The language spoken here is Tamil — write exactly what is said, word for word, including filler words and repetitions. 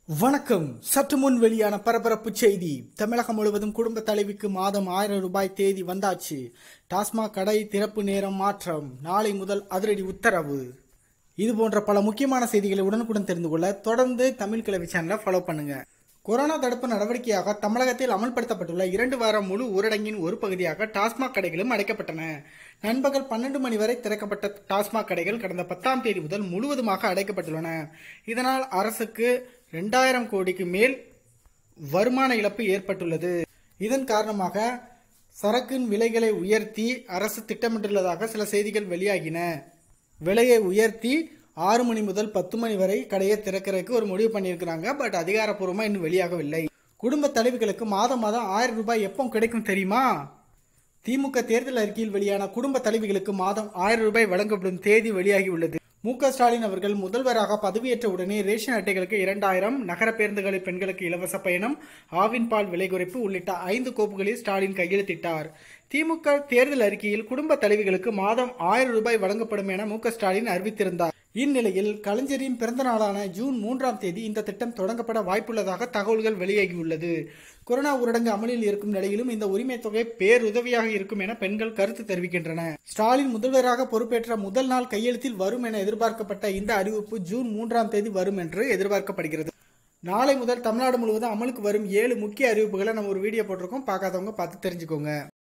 வணக்கம். சற்று முன் வெளியான பரபரப்பு செய்தி. தமிழகம் முழுவதும் குடும்ப தலைவிக்கு மாதம் ஆயிரம் ரூபாய் தேதி வந்தாச்சு. டாஸ்மாக் கடை திறப்பு நேரம் மாற்றம். நாளை முதல் அதிரடி உத்தரவு. இது போன்ற பல முக்கியமான செய்திகளை உடனுக்குடன் தெரிந்து கொள்ள தொடர்ந்து தமிழ் கிழவி சேனலை ஃபாலோ பண்ணுங்க. கொரோனா தடுப்பு நடவடிக்கையாக தமிழகத்தில் அமல்படுத்தப்பட்டுள்ள இரண்டு வார முழு ஊரடங்கின் ஒரு பகுதியாக டாஸ்மாக் கடைகளும் அடைக்கப்பட்டன. நண்பகல் பன்னெண்டு மணி வரை திறக்கப்பட்ட டாஸ்மாக் கடைகள் கடந்த பத்தாம் தேதி முதல் முழுவதுமாக அடைக்கப்பட்டுள்ளன. இதனால் அரசுக்கு இரண்டாயிரம் கோடிக்கு மேல் வருமான இழப்பு ஏற்பட்டுள்ளது. இதன் காரணமாக சரக்கின் விலைகளை உயர்த்தி அரசு திட்டமிட்டுள்ளதாக சில செய்திகள் வெளியாகின. விலையை உயர்த்தி ஆறு மணி முதல் பத்து மணி வரை கடையை திறக்கிறதுக்கு ஒரு முடிவு பண்ணியிருக்கிறாங்க. பட் அதிகாரப்பூர்வமா இன்னும் வெளியாகவில்லை. குடும்ப தலைவிகளுக்கு மாதம் மாதம் ஆயிரம் ரூபாய் எப்போ கிடைக்கும் தெரியுமா? திமுக தேர்தல் அறிக்கையில் வெளியான குடும்ப தலைவிகளுக்கு மாதம் ஆயிரம் ரூபாய் வழங்கப்படும் தேதி வெளியாகி உள்ளது. மு க ஸ்டாலின் அவர்கள் முதல்வராக பதவியேற்ற உடனே ரேஷன் அட்டைகளுக்கு இரண்டாயிரம், நகர பேருந்துகளில் பெண்களுக்கு இலவச பயணம், ஆவின் பால் விலை குறைப்பு உள்ளிட்ட ஐந்து கோப்புகளில் ஸ்டாலின் கையெழுத்திட்டார். திமுக தேர்தல் அறிக்கையில் குடும்ப தலைவிகளுக்கு மாதம் ஆயிரம் ரூபாய் வழங்கப்படும் என மு க ஸ்டாலின் அறிவித்திருந்தார். இந்நிலையில் கலைஞரின் பிறந்த நாளான ஜூன் மூன்றாம் தேதி இந்த திட்டம் தொடங்கப்பட வாய்ப்புள்ளதாக தகவல்கள் வெளியாகியுள்ளது. கொரோனா ஊரடங்கு அமலில் இருக்கும் நிலையிலும் இந்த உரிமை தொகை பேருதவியாக இருக்கும் என பெண்கள் கருத்து தெரிவிக்கின்றனர். ஸ்டாலின் முதல்வராக பொறுப்பேற்ற முதல் நாள் கையெழுத்தில் வரும் என எதிர்பார்க்கப்பட்ட இந்த அறிவிப்பு ஜூன் மூன்றாம் தேதி வரும் என்று எதிர்பார்க்கப்படுகிறது. நாளை முதல் தமிழ்நாடு முழுவதும் அமலுக்கு வரும் ஏழு முக்கிய அறிவிப்புகளை நம்ம ஒரு வீடியோ போட்டிருக்கோம். பார்க்காதவங்க பார்த்து தெரிஞ்சுக்கோங்க.